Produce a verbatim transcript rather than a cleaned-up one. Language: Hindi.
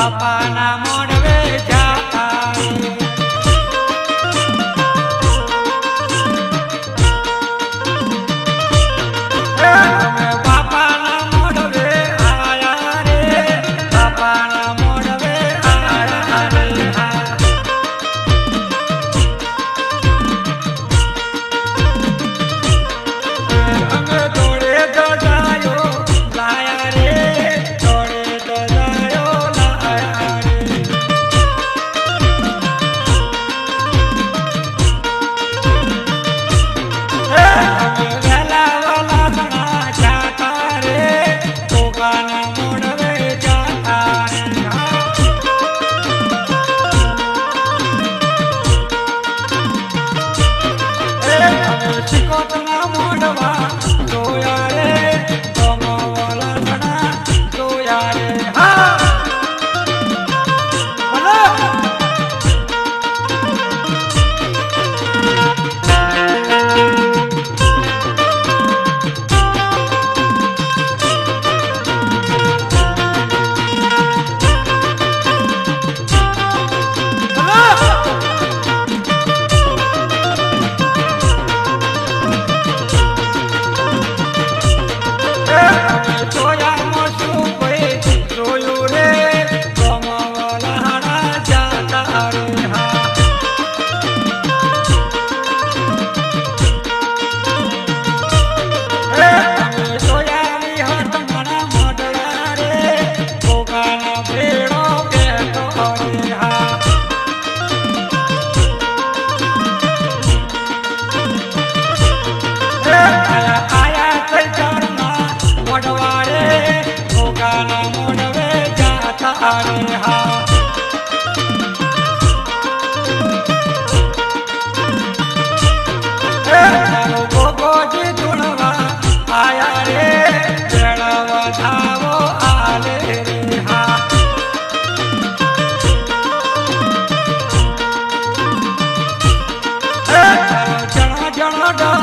बापा ना मोड़वे जाता बापा ना मोड़वे आया रे बापा ना मोड़वे आया रे अंग दौड़े तो जायो लाया रे दौड़े तो जायो लाया रे वेला वाला सना जाता रे दुकान मोड़वे जाता रे चिकोट ना मोड़वा दोया रे दोमो वाला सना दोया रे हाँ बोलो सोया मोसू कोई रोयो रे दोमो वाला हरा जाता रे हाँ सोया री हट मना मोडला रे दुकान भेड़ो के तो रे हाँ आया आया चल चढ़ना मोड़वारे दुकान मोड़वे जाता रे हाँ गोगो जी धुनवा आया रे बेड़वा धावो आले रे हाँ जनो जनो